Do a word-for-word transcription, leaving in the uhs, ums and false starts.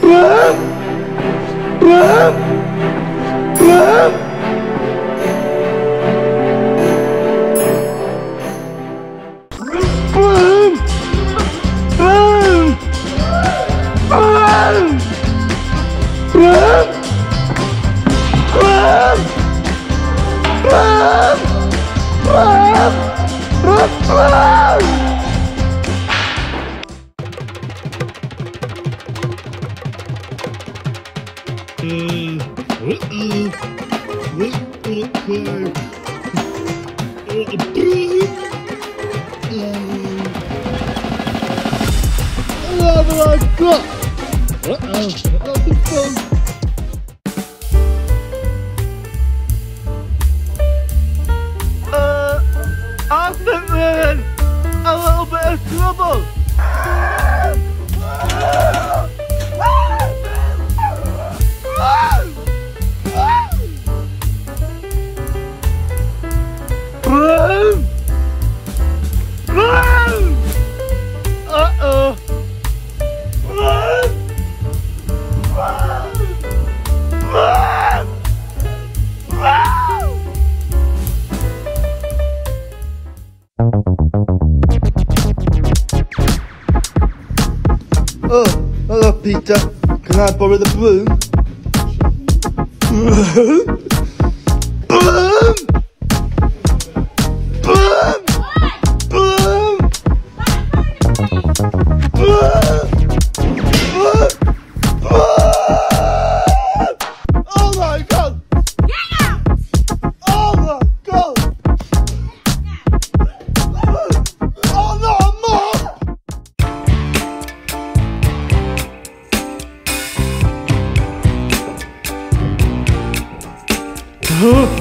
Broom! Broom! Broom! Broom! Broom! Broom! Broom! Broom! Broom! Broom! Broom! Broom! Uh, uh-oh. What okay. Uh, a broom? Uh, what have I got? Uh-oh. Uh-oh, the phone. Uh, I think we're in a little bit of trouble. Broom! Broom! Uh-oh! Broom! Broom! Broom! Broom! Oh, hello Peter. Can I borrow the broom? Broom? Broom! Broom! Broom! Broom! Broom! Broom! Oh my god! Oh my god! Oh no, Mom!